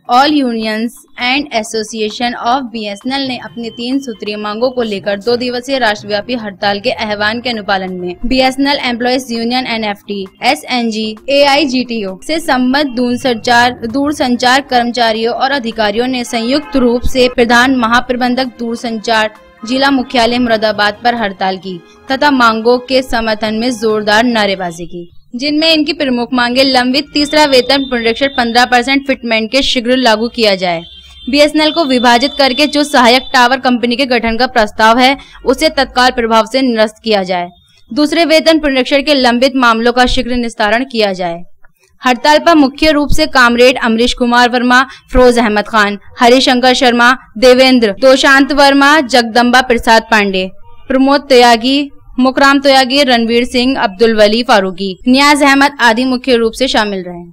All unions and association of BSNL ने अपनी 3 सूत्रीय मांगों को लेकर 2 दिवसीय राष्ट्रव्यापी हड़ताल के आह्वान के अनुपालन में BSNL employees union NFT, SNG, AIGTO से संबद्ध दूरसंचार कर्मचारियों और अधिकारियों ने संयुक्त रूप से प्रधान महाप्रबंधक दूरसंचार जिला मुख्यालय मुरादाबाद पर हड़ताल की तथा मांगों के समर्थन में जोरदार नारेबाजी की, जिनमें इनकी प्रमुख मांगे लंबित तीसरा वेतन पुनरीक्षण 15% फिटमेंट के शीघ्र लागू किया जाए, बीएसएनएल को विभाजित करके जो सहायक टावर कंपनी के गठन का प्रस्ताव है उसे तत्काल प्रभाव से निरस्त किया जाए, दूसरे वेतन पुनरीक्षण के लंबित मामलों का शीघ्र निस्तारण किया जाए। हड़ताल पर मुख्य रूप से कामरेड अमरीश कुमार वर्मा, फिरोज अहमद खान, हरिशंकर शर्मा, देवेंद्र, दोशांत वर्मा, जगदम्बा प्रसाद पांडे, प्रमोद त्यागी, मुकराम त्यागी, रणवीर सिंह, अब्दुल वली फारूकी, नियाज अहमद आदि मुख्य रूप से शामिल रहे।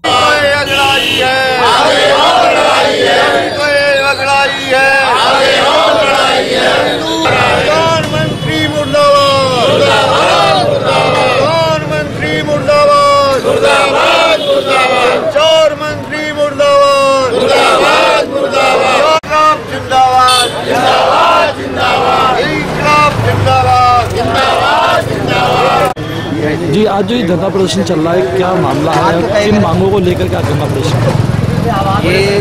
जी, आज जो ये धरना प्रदर्शन चल रहा है, क्या मामला है, किन मांगों को लेकर क्या धरना प्रदर्शन? ये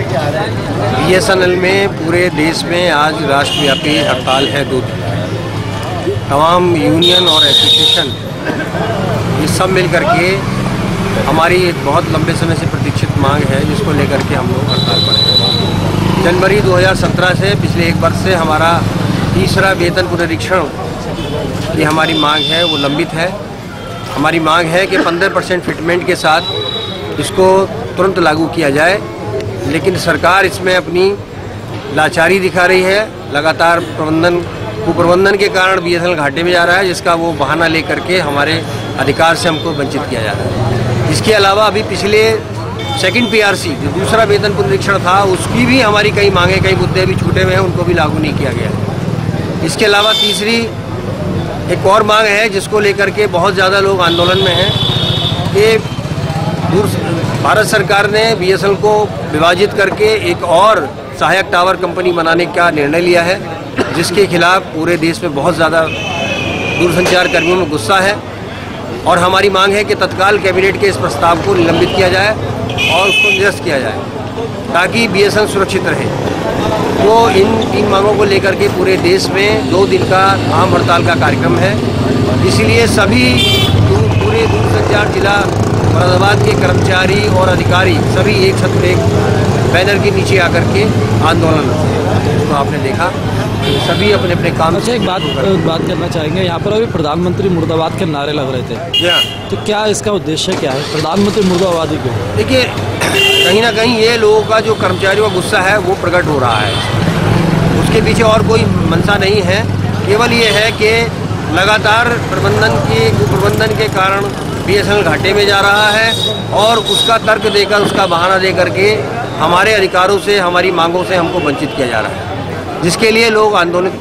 बीएसएनएल में पूरे देश में आज राष्ट्रव्यापी हड़ताल है 2 दिन। तमाम यूनियन और एसोसिएशन ये सब मिल करके हमारी एक बहुत लंबे समय से प्रतीक्षित मांग है, जिसको लेकर के हम लोग हड़ताल पर हैं। जनवरी 2017 से पिछले 1 वर्ष से हमारा तीसरा वेतन पुनरीक्षण ये हमारी मांग है, वो लंबित है। हमारी मांग है कि 15% फिटमेंट के साथ इसको तुरंत लागू किया जाए, लेकिन सरकार इसमें अपनी लाचारी दिखा रही है। लगातार कुप्रबंधन के कारण बीएसएनएल घाटे में जा रहा है, जिसका वो बहाना लेकर के हमारे अधिकार से हमको वंचित किया जा रहा है। इसके अलावा अभी पिछले सेकंड पीआरसी जो दूसरा वेतन पुनरीक्षण था, उसकी भी हमारी कई मांगे, कई मुद्दे भी छूटे हुए हैं, उनको भी लागू नहीं किया गया। इसके अलावा तीसरी एक और मांग है, जिसको लेकर के बहुत ज़्यादा लोग आंदोलन में हैं, कि भारत सरकार ने बीएसएनएल को विभाजित करके एक और सहायक टावर कंपनी बनाने का निर्णय लिया है, जिसके खिलाफ पूरे देश में बहुत ज़्यादा दूरसंचार कर्मियों में गुस्सा है। और हमारी मांग है कि तत्काल कैबिनेट के इस प्रस्ताव को निलंबित किया जाए और उसको निरस्त किया जाए, ताकि बीएसएनएल सुरक्षित रहे। तो इन 3 मांगों को लेकर के पूरे देश में 2 दिन का आम हड़ताल का कार्यक्रम है। इसलिए सभी पूरे दूरसंचार जिला मुरादाबाद के कर्मचारी और अधिकारी सभी एक छत पे बैनर के नीचे आकर के आंदोलन तो आपने देखा सभी अपने अपने काम। अच्छा, एक बात करना चाहेंगे, यहाँ पर अभी प्रधानमंत्री मुर्दाबाद के नारे लग रहे थे, तो क्या इसका उद्देश्य क्या है, प्रधानमंत्री मुर्दाबादी क्यों? देखिए, कहीं ना कहीं ये लोगों का जो कर्मचारियों का गुस्सा है वो प्रकट हो रहा है। उसके पीछे और कोई मंशा नहीं है, केवल ये है कि लगातार कुप्रबंधन के कारण बीएसएनएल घाटे में जा रहा है और उसका तर्क देकर, उसका बहाना देकर के हमारे अधिकारों से, हमारी मांगों से हमको वंचित किया जा रहा है, जिसके लिए लोग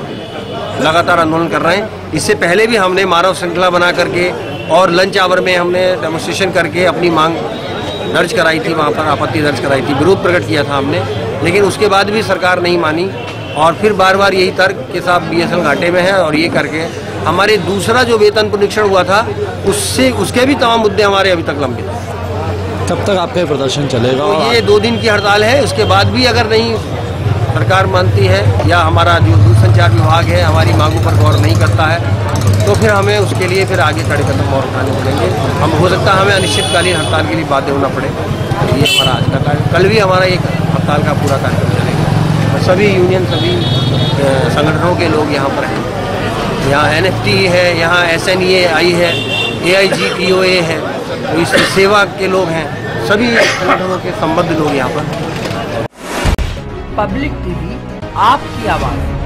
लगातार आंदोलन कर रहे हैं। इससे पहले भी हमने मानव श्रृंखला बना करके और लंच आवर में हमने डेमोन्स्ट्रेशन करके अपनी मांग दर्ज कराई थी, वहाँ पर आपत्ति दर्ज कराई थी, विरोध प्रकट किया था हमने, लेकिन उसके बाद भी सरकार नहीं मानी और फिर बार बार यही तर्क के साथ बीएसएनएल घाटे में है। और ये करके हमारे दूसरा जो वेतन पुनरीक्षण हुआ था, उसके भी तमाम मुद्दे हमारे अभी तक लंबित हैं। कब तक आपका प्रदर्शन चलेगा? तो ये 2 दिन की हड़ताल है। उसके बाद भी अगर नहीं सरकार मानती है या हमारा जो दूरसंचार विभाग है हमारी मांगों पर गौर नहीं करता है, तो फिर हमें उसके लिए फिर आगे कड़े कदम और उठाने पड़ेंगे। हम हो सकता है हमें अनिश्चितकालीन हड़ताल के लिए बाध्य होना पड़े। ये हमारा आज का कार्य, कल भी हमारा एक हड़ताल का पूरा कार्यक्रम चलेगा। सभी यूनियन, सभी संगठनों के लोग यहाँ पर हैं। यहाँ एनएफटी है, यहाँ एसएनईआई है, एआईजीटीओए है, तो इस सेवा के लोग हैं, सभी संगठनों के संबद्ध लोग यहाँ पर। पब्लिक टीवी, आपकी आवाज़।